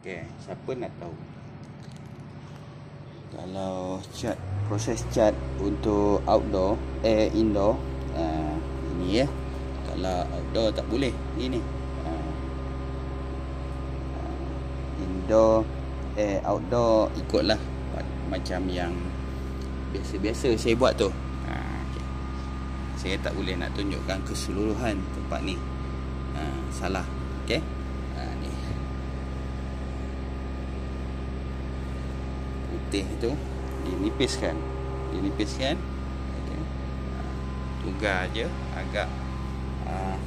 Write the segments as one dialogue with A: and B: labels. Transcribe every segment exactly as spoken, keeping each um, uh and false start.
A: Okey, siapa nak tahu kalau cat, proses cat untuk outdoor, eh indoor, uh, ini ya. Kalau outdoor tak boleh ini. Uh, uh, indoor, eh outdoor ikutlah macam yang biasa-biasa saya buat tu. Uh, okay. Saya tak boleh nak tunjukkan keseluruhan tempat ni. Uh, salah. Okey. Uh, ni. Putih tu dinipiskan, dinipiskan. Okay. Uh, tugas je agak uh,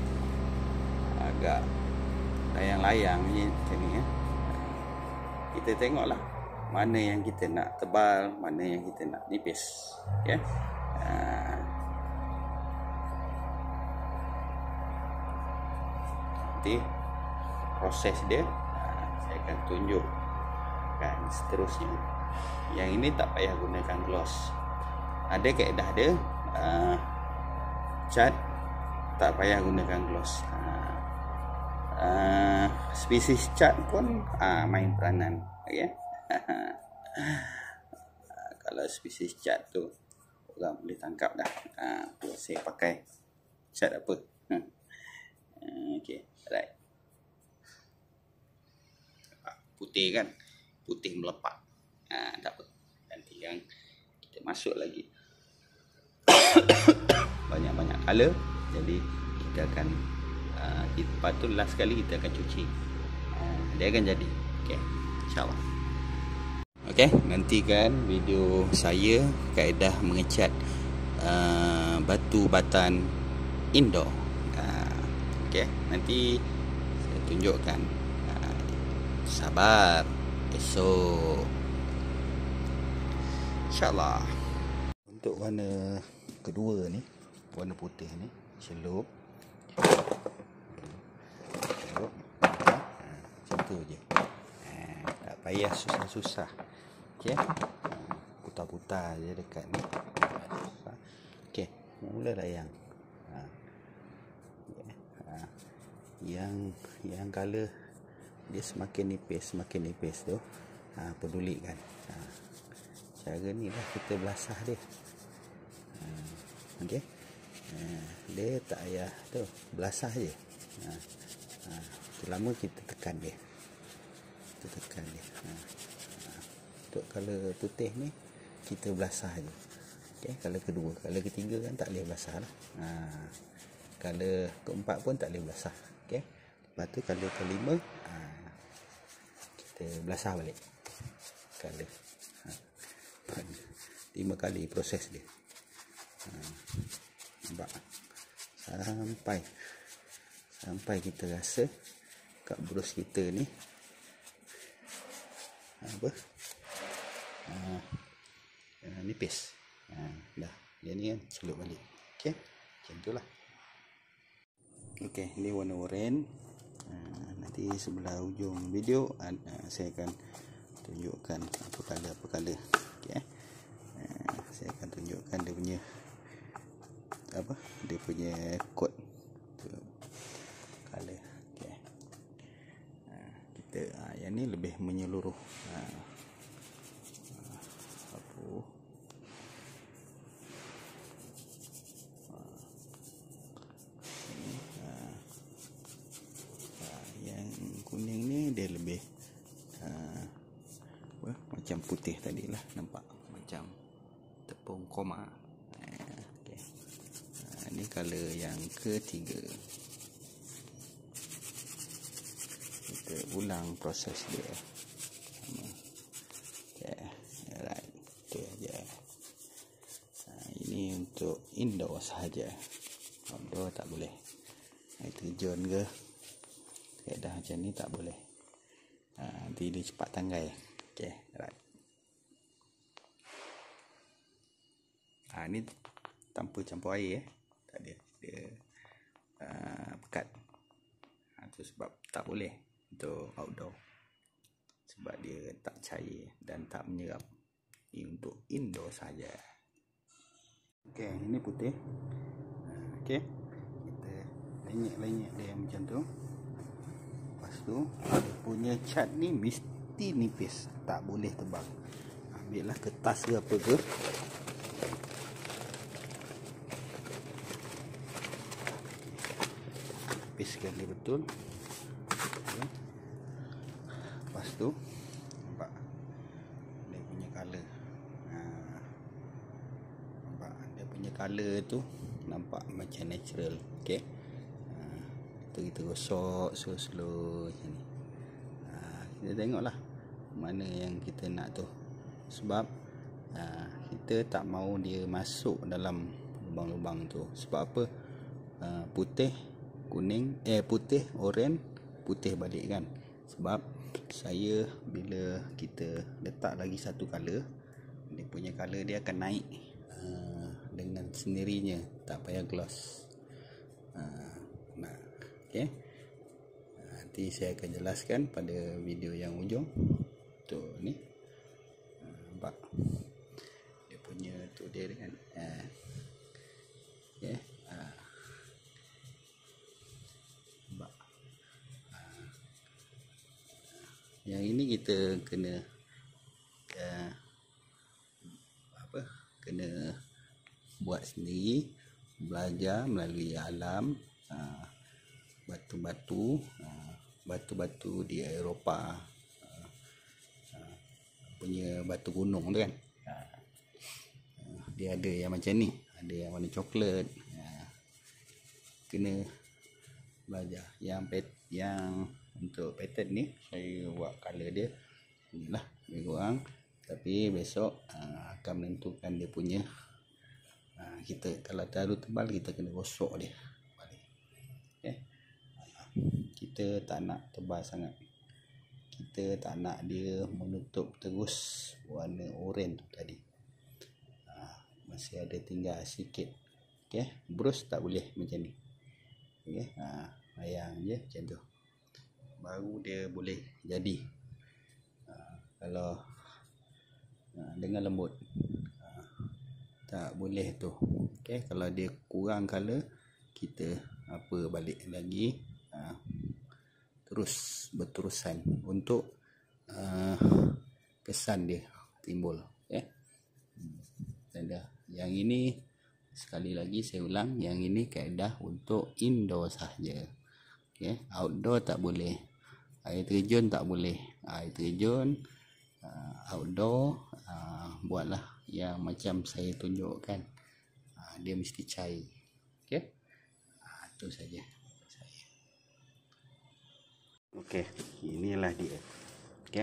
A: agak layang-layang ni macam ni ya. Uh, kita tengoklah mana yang kita nak tebal, mana yang kita nak nipis. Ya. Okay. Uh, nanti proses dia uh, saya akan tunjuk kan seterusnya. Yang ini tak payah gunakan gloss. Ada kaedah dia, uh, cat tak payah gunakan gloss. Uh, uh, spesies cat pun uh, main peranan, okey. uh, kalau spesies cat tu orang boleh tangkap dah. Uh, tu saya pakai cat apa? Uh, okey, right. Putih kan? Putih melepak. Ha, tak apa. Nanti yang kita masuk lagi banyak-banyak color. Jadi kita akan uh, lepas tu last kali kita akan cuci. Uh, dia akan jadi. Okey. InsyaAllah. Okey, nantikan video saya kaedah mengecat uh, batu batan indoor. Uh, Okey, nanti saya tunjukkan. Uh, sabar. Esok InsyaAllah. Untuk warna kedua ni, warna putih ni, celup celup ha, macam tu je. Ha, tak payah susah-susah. Okey, putar-putar je dekat ni. Okey, mula layang. Ha. Ha. Yang yang color dia semakin nipis, semakin nipis tu ha, pedulikan. Ha, cara ni lah kita belasah dia. Ha, okey. Ha, dia tak payah tu, belasah je. Ha, ha, lama kita tekan dia. Kita tekan dia. Ha, ha. Untuk color putih ni kita belasah je. Okey, color kedua, color ketiga kan tak boleh belasah lah. Ha, color keempat pun tak boleh belasah. Okey. Lepas tu color kelima ha, kita belasah balik color. Ha, lima kali proses dia. Ha, nampak? Sampai sampai kita rasa kat brus kita ni apa? Ha, ha, nipis. Ha, dah. Dia ni kan celup balik. Okey. Macam itulah. Okey, ni warna oranye. Uh, nanti sebelah ujung video uh, saya akan tunjukkan apa color apa color. Okey eh. Uh, saya akan tunjukkan dia punya apa? Dia punya kod color. Okey. Uh, kita uh, yang ni lebih menyeluruh. Uh, uh, apa? Kuning ni dia lebih uh, apa, macam putih tadi lah, nampak macam tepung koma. uh, okay. uh, Ni color yang ketiga. Kita ulang proses dia. Okay. Alright, itu aja. Uh, ini untuk indoor sahaja, outdoor tak boleh. Air terjun ke kaedah macam ni tak boleh. Ha, nanti dia cepat tanggai. Okey, right. Ha, ni tanpa campur air eh. Tak ada. Dia uh, pekat. Ha, tu sebab tak boleh untuk outdoor. Sebab dia tak cair dan tak menyerap. Ini untuk indoor saja. Okey, ini putih. Okey. Kita lenyek-lenyek dia macam tu. Lepas tu dia punya cat ni mesti nipis, tak boleh tebal. Ambil lah kertas ke apa ke, nipiskan dia betul. Okay. Lepas tu nampak dia punya color, ha, nampak dia punya color tu nampak macam natural. Okey, ha, kita, kita gosok slow-slow macam ni. Ha, kita tengoklah mana yang kita nak tu, sebab ha, kita tak mau dia masuk dalam lubang-lubang tu. Sebab apa? Ha, putih kuning, eh putih oren, putih balik kan. Sebab saya bila kita letak lagi satu color, dia punya color dia akan naik uh, dengan sendirinya, tak payah gloss. Uh, nah, okey. Uh, nanti saya akan jelaskan pada video yang ujung. Tu ni. Uh, nampak dia punya tu dia kan. Uh, okey. Uh, nampak. Uh, yang ini kita kena uh, apa? Kena buat sendiri, belajar melalui alam, uh, batu-batu, uh, batu-batu di Eropah, uh, uh, punya batu gunung tu kan. Uh, uh, dia ada yang macam ni, ada yang warna coklat. Uh, kena belajar. Yang pet, yang untuk pattern ni saya buat color dia inilah lebih kurang, tapi besok uh, akan menentukan dia punya. Uh, kita kalau terlalu tebal kita kena gosok dia balik. Okay. Uh, kita tak nak tebal sangat, kita tak nak dia menutup terus warna oranye tu tadi. Uh, masih ada tinggal sikit. Okay. Brush tak boleh macam ni. Okay. Uh, bayang je macam tu, baru dia boleh jadi. Uh, kalau uh, dengan lembut, uh, tak boleh tu. Okay, kalau dia kurang color, kita apa balik lagi, uh, terus berterusan untuk uh, kesan dia timbul. Okay. Dan dah. Yang ini sekali lagi saya ulang, yang ini kaedah untuk indoor sahaja. Okay. Outdoor tak boleh, air terjun tak boleh. Air terjun, uh, outdoor, uh, buatlah yang macam saya tunjukkan. Uh, dia mesti cair. Okey, uh, itu saja saya. Okey, inilah dia. Okey,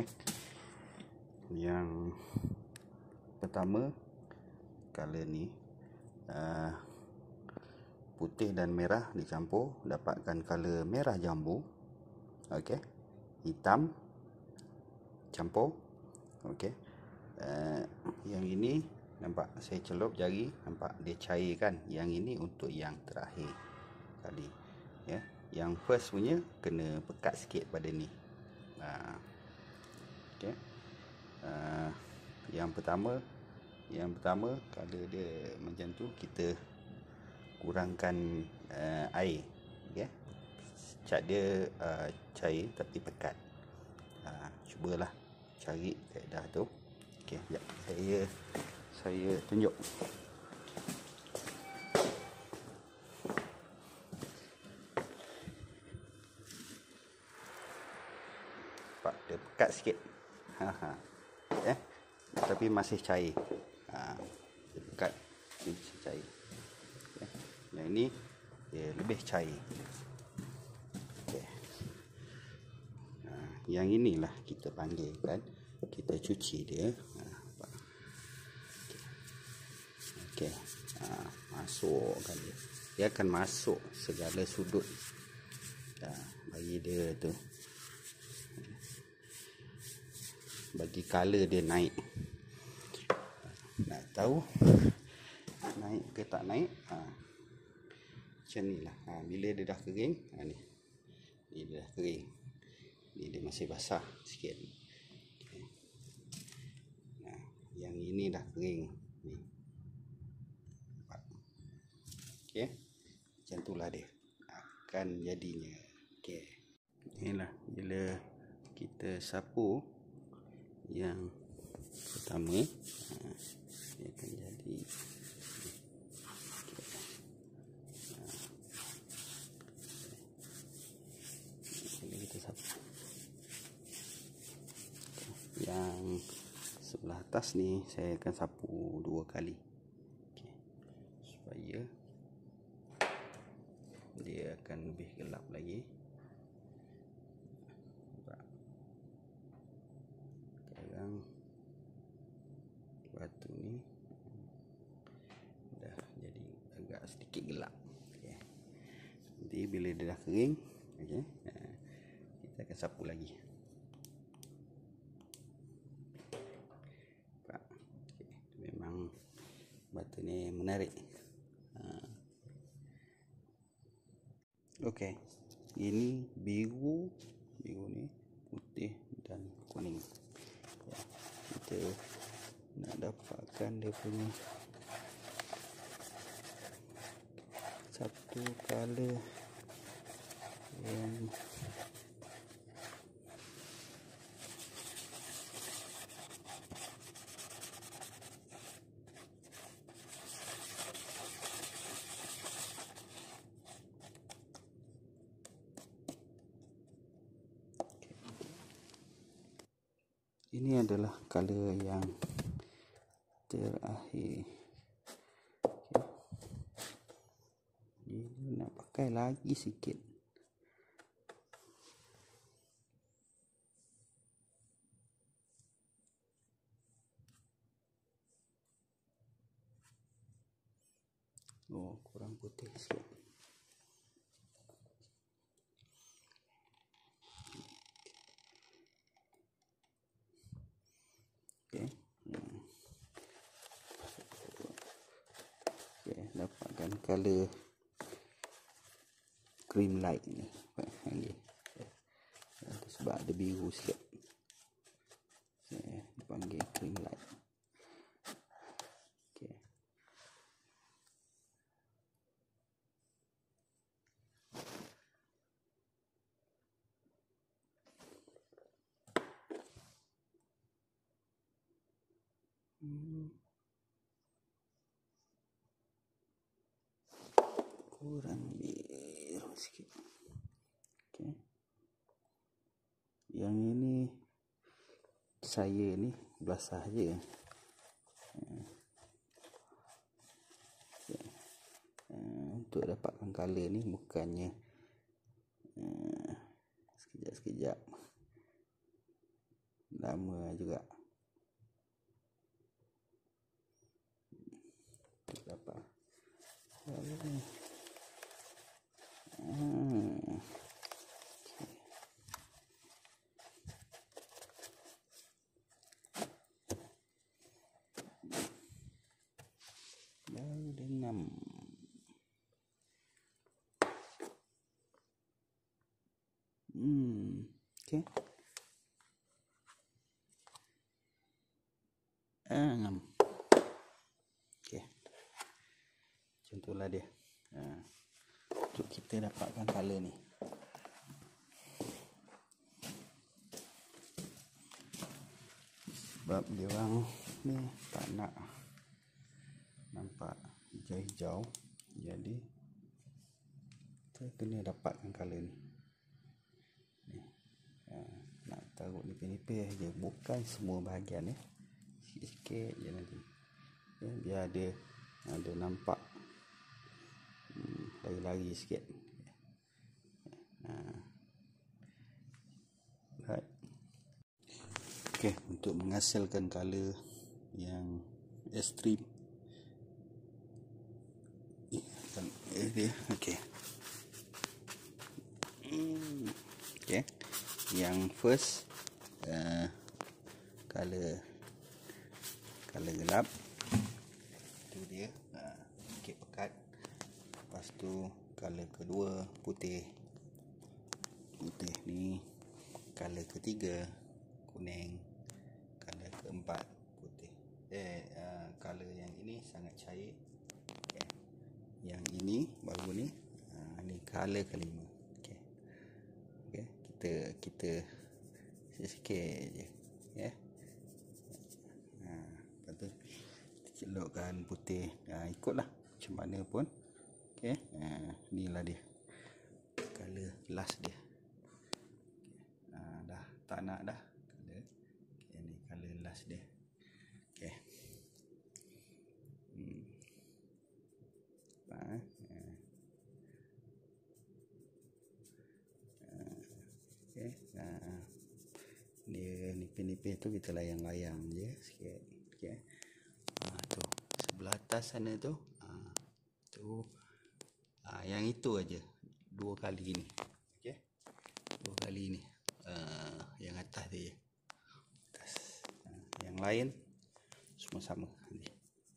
A: yang pertama color ni, uh, putih dan merah dicampur, dapatkan color merah jambu. Okey, hitam campur. Okey, uh, yang ini nampak saya celup jari, nampak dia cair kan. Yang ini untuk yang terakhir kali, ya. Yang first punya kena pekat sikit pada ni. Uh, Okey, uh, yang pertama, yang pertama color dia macam tu, kita kurangkan uh, air. Okey, cat dia uh, cair tapi pekat. Uh, cubalah cari kaedah tu. Okey, sekejap saya saya tunjuk. Pak, dia pekat sikit. Ha ha. Eh, tapi masih cair. Ha, dia pekat, dia masih cair. Okay. Yang ini dia lebih cair. Okay. Ha, yang inilah kita panggilkan, kita cuci dia. Ha, okey, ha, masukkan dia. Dia akan masuk segala sudut. Ha, bagi dia tu, bagi color dia naik. Nak tahu naik ke tak naik, ha, macam ni lah. Ha, bila dia dah kering, ha, ni. Ni dia dah kering, ni dia masih basah sikit. Okay. Nah, yang ini dah kering ni. Okey, macam itulah dia akan jadinya. Okey, Inilah bila kita sapu yang pertama, ha, dia akan jadi okay. Kita sapu yang sebelah atas ni, saya akan sapu dua kali, okay, supaya dia akan lebih gelap lagi. Sekarang batu ni dah jadi agak sedikit gelap, okay. Nanti bila dia dah kering, okay, kita akan sapu lagi. Okay. Memang batu ni menarik. Okey, ini biru, biru ni putih dan kuning. Ya, kita nak dapatkan dia punya satu color yang ini adalah color yang terakhir. Okay. Ini nak pakai lagi sikit. Oh, kurang putih sikit. Okey. Hmm. Okey, dapatkan color cream light ni. Okay. Sebab ada biru sikit. Saya panggil cream light. Okey. Hmm. Kurang biru sikit. Okey. Yang ini saya ni basah je. Okay. Untuk dapatkan color ni bukannya uh, sekejap-sekejap, lama juga. Dapat color ni. Hmm. Baru enam. Hmm, okey. Enam. Okey. Contohlah dia. Ha. Untuk kita dapatkan color ni. Sebab dia orang ni tak nak nampak hijau-hijau, jadi kita kena dapatkan color ni. Ni. Ha, nak taruh nipis-nipis je, bukan semua bahagian ya. Sikit-sikit je nanti. Ya, biar ada ada nampak hmm, lari-lari sikit. Ha. Right. Okey, untuk menghasilkan color yang ekstrim. Eh, dia, okey. Hmm, okey. Yang first uh, color color gelap. Itu dia. Uh, sikit pekat. Lepas tu color kedua putih. Putih ni. Color ketiga kuning. Color keempat putih. Eh uh, color yang ini sangat cair. Okay. Yang ini baru ni. Uh, ni color kelima. Okey. Okey, kita kita sikit-sikit je, ya. Ha, lepas tu celupkan putih. Ha, ikutlah macam mana pun. Okey, ha, inilah dia color last dia. Ha, dah tak nak dah color. Okey, ni color last dia. Okey. Hmm. Ha, ha. Okay. Ha. Dia nipis-nipis tu kita layang-layang je sikit. Okey. Ha, tu sebelah atas sana tu. Ha, tu. Ha, yang itu aja dua kali ni. Okey. Dua kali ni. Uh, yang atas dia. Atas. Ha, yang lain semua sama nanti.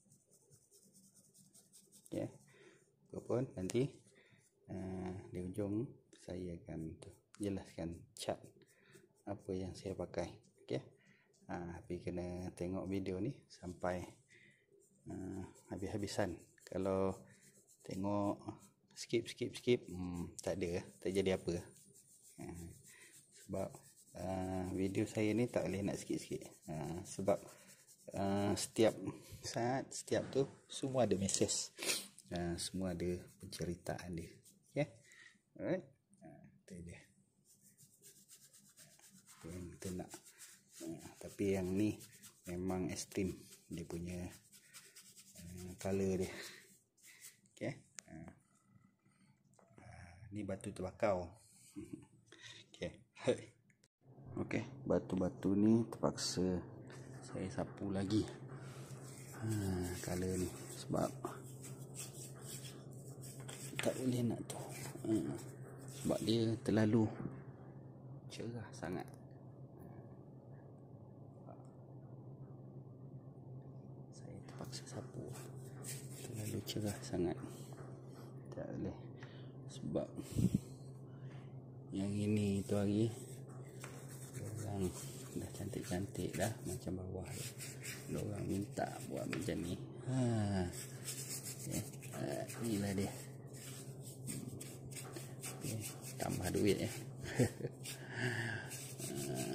A: Okey. Apapun nanti uh, di ujung saya akan tu jelaskan cat apa yang saya pakai. Okey. Ha, tapi kena tengok video ni sampai uh, habis-habisan. Kalau tengok skip skip skip hmm, tak ada, tak jadi apa. Ha, sebab uh, video saya ni tak boleh nak sikit-sikit. Ha, sebab uh, setiap saat, setiap tu semua ada mesej. Uh, semua ada penceritaan dia. Okey. Alright. Ha, tu dia. Yang kita nak. Uh, tapi yang ni memang ekstrim dia punya uh, color dia. Okey. Uh, uh, ni batu terbakau. Okey. Okey, batu-batu ni terpaksa saya sapu lagi. Ha, color ni sebab tak boleh nak tu. Ha, sebab dia terlalu cerah sangat. Saya terpaksa sapu. Terlalu cerah sangat. Tak boleh. Sebab yang ini tu lagi orang dah cantik-cantik dah macam bawah tu. Orang minta buat macam ni. Ha. Okay. Ha, inilah dia. Okay. Tambah duit ya. Ha.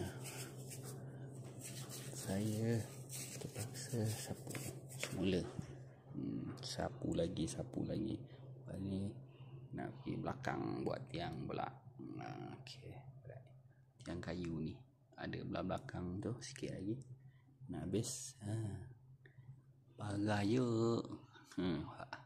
A: Saya terpaksa sapu semula. Hmm, sapu lagi, sapu lagi. Lepas ni nak pergi belakang buat tiang pula. Ha, okey. Tiang kayu ni ada belah belakang tu sikit lagi nak habis. Ha. Bagaya. Hmm.